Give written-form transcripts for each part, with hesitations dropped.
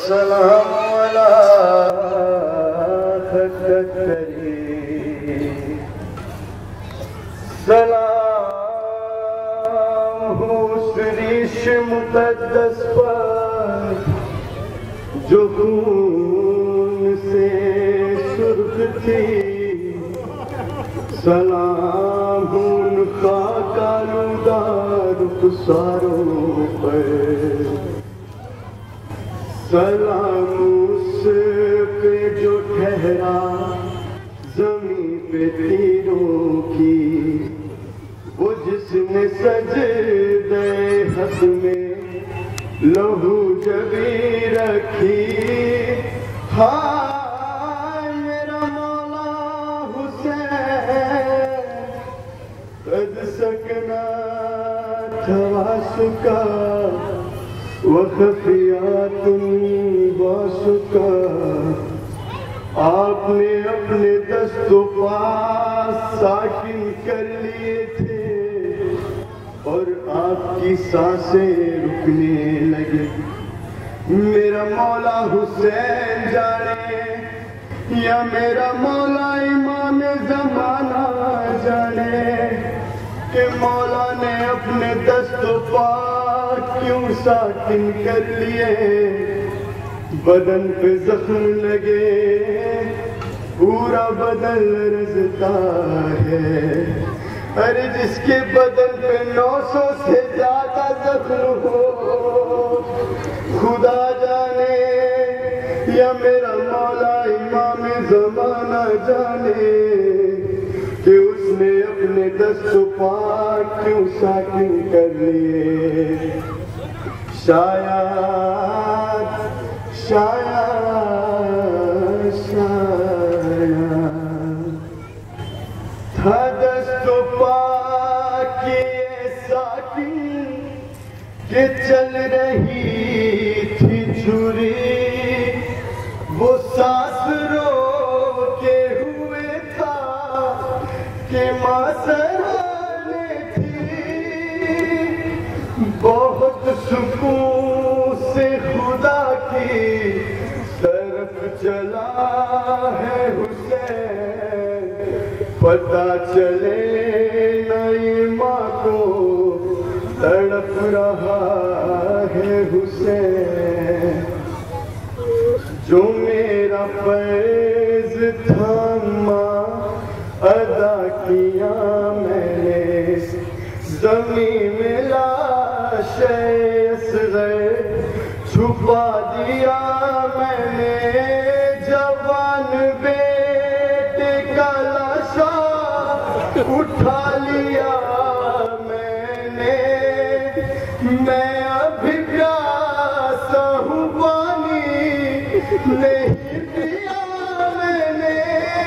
वस्सलाम अला खत्तरी सलाम हो उस रीश मुक़द्दस पर जो खून से सुर्ख थी। सलाम उन खाकालूदा रुखसारों पर। सलाम उस पे जो ठहरा ज़मीं पे तीरों की, वो जिसने सजदे हक में लहू जबी रखी। हाय मेरा मौला हुसैन कद सकना ठवासुका वखफियातुन बासुका। आपने अपने दस्तों पास साकिन कर लिए थे और आपकी सांसें रुकने लगी। मेरा मौला हुसैन जाने या मेरा मौला इमाम ज़माना जाने कि मौला ने अपने दस्तों पाक क्यों साकिन कर लिए। बदन पे जख्म लगे पूरा बदन लरज़ता है। अरे जिसके बदन पे 900 से ज्यादा जख्म हो, खुदा जाने या मेरा मौला इमाम ज़माना जाने कि उसने अपने दस्तों पाक क्यों साकिन कर लिए। शायद शायद शायद था दस्तों पाक के साकिन के चल रही थी छुरी। वो सांस रोके हुए था कि मासराने थी। बहुत सुकून से खुदा की तरफ चला है हुसैन। पता चले नई माँ को तड़प रहा है हुसैन। जो मेरा फैज़ था माँ अदा किया मैंने, ज़मीन में लाशे असग़र छुपा दिया मैंने। जवान बेटे का लाशा उठा लिया मैंने। मैं अभी प्यासा हूँ, पानी नहीं पिया मैंने।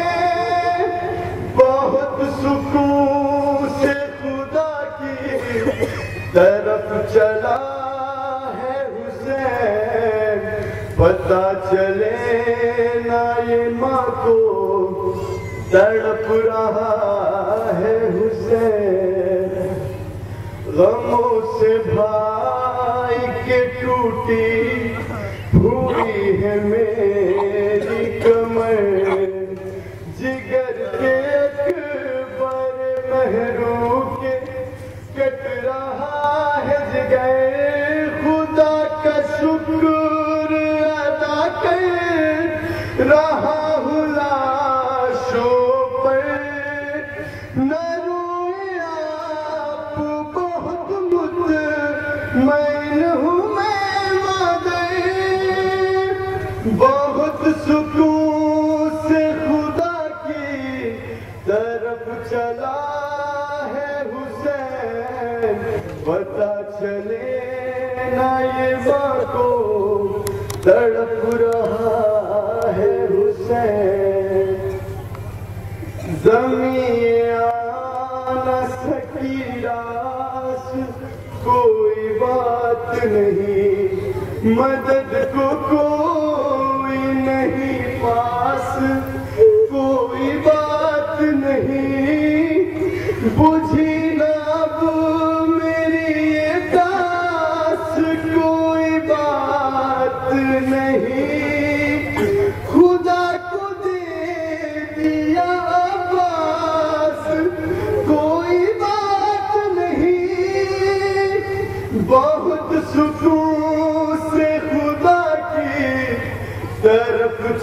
बहुत सुकून से खुदा की तरफ चला है हुसैन। पता चले ना ये माँ को तड़प रहा है हुसैन। गमों से भाई के टूटी हुई है मेरी कमर। जिगर के अकबर महरू के कट रहा है जिगर। खुदा का शुक्र अदा कर रहा हूँ लाशों पर। न रोए आप बहुत मुतमईन हूँ मैं मादर। बहुत सुकून से खुदा की तरफ चला है हुसैन। पता चले ना ये माँ को तड़प रहा है हुसैन। ज़मीं आना सकी रास कोई बात नहीं। मदद को कोई नहीं पास कोई बात नहीं। बुझी ना अब मेरी ये प्यास कोई बात नहीं।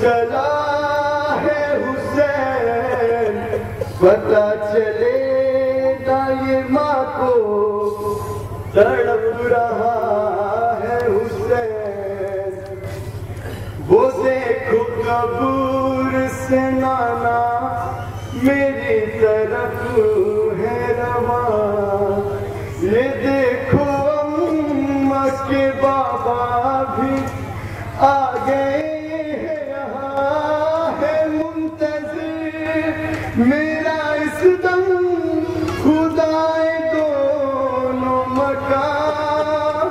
चला है हुसैन, पता चले ना ये माँ को तड़प रहा है हुसैन। वो देखो कबूर से नाना मेरी तरफ है रवा, ये देखो अम्मा के बाबा भी आ गए हैं, यहाँ है मुंतज़िर मेरा इस दम खुदाए दोनों मकान।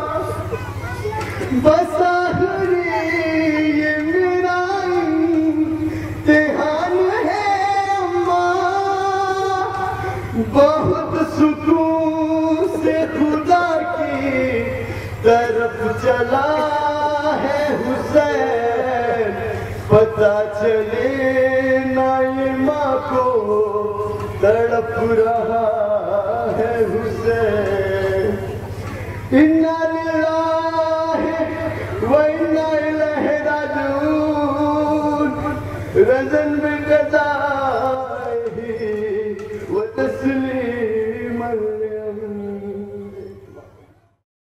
बस आखिरी ये मेरा इम्तिहान है अम्मा, बहुत सुकून से खुदा की तरफ चला है हुसैन, पता चले ना ये माँ को तड़प रहा है हुसैन।